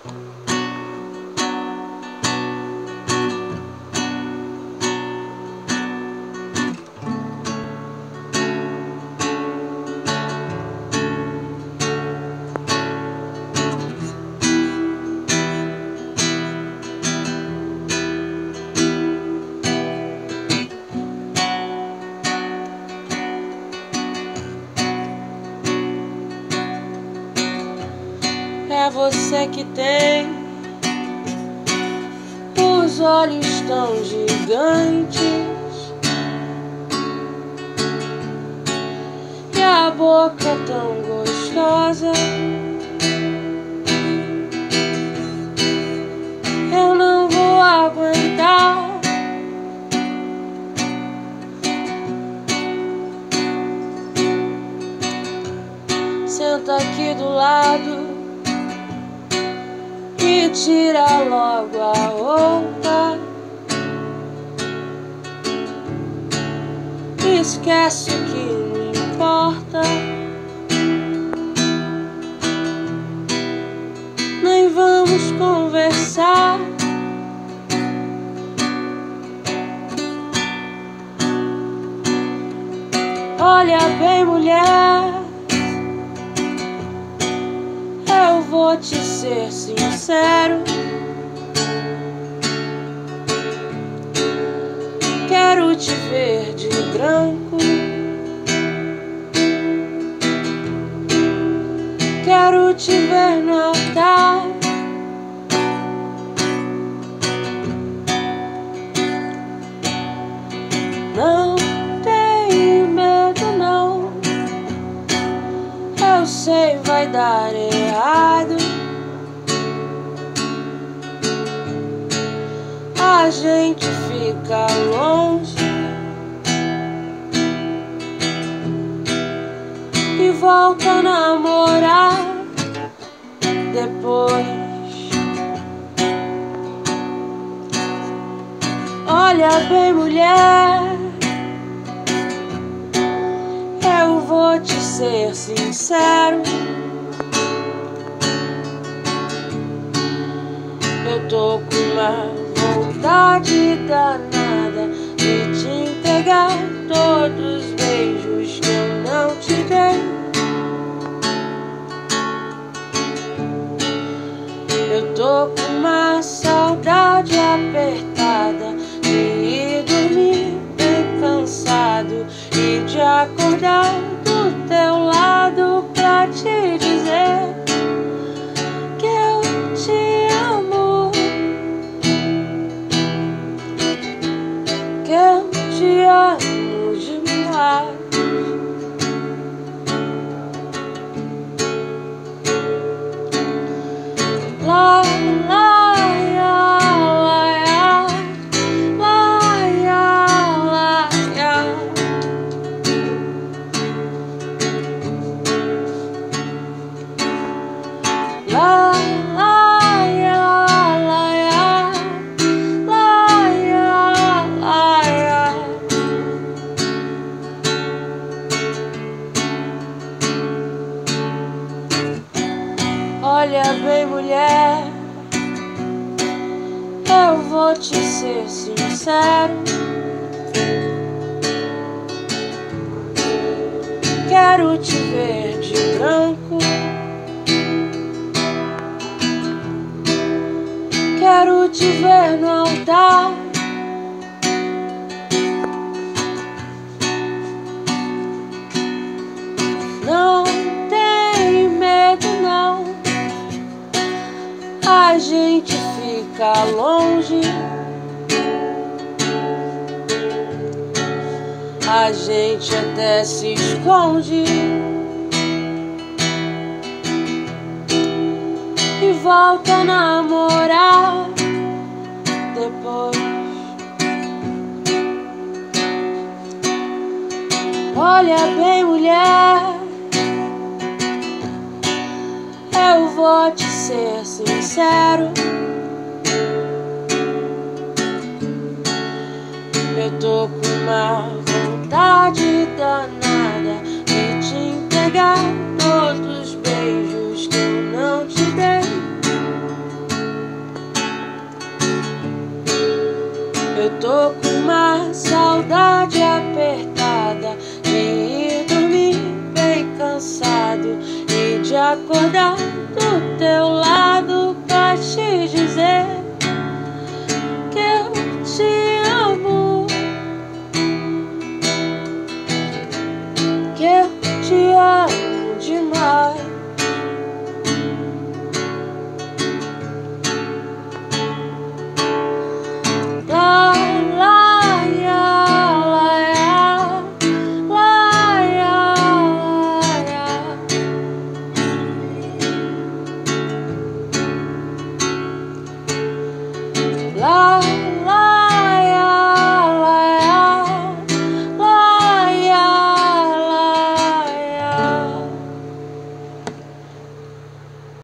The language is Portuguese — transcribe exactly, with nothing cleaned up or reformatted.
É você que tem os olhos tão gigantes e a boca tão gostosa. Eu não vou aguentar senta aqui do lado e tira logo a roupa. Esquece o que não importa, nem vamos conversar. Olha bem, mulher, eu vou te ser sincero. Quero te ver de branco, quero te ver no altar. Não tem medo não, eu sei vai dar errado. A gente fica longe e volta a namorar depois. Olha bem, mulher, eu vou te ser sincero. Eu tô com uma vontade danada de te entregar todos os beijos que eu não te dei. Eu tô com uma saudade apertada de ir dormir bem cansado e de acordar do teu lado pra te dizer que eu te amo, que eu te amo demais. La, la, ya, la, ya, la, ya, la, ya. La, la, ya, la, ya, la, ya, la, ya. Olha bem, mulher, eu vou te ser sincero. Quero te ver de branco, quero te ver no altar. Não tem medo não, a gente fica longe, a gente até se esconde e volta a namorar depois. Olha bem, mulher, eu vou te ser sincero. Eu tô com uma vontade danada de te entregar todos os beijos que eu não te dei. acordar do teu lado pra te dizer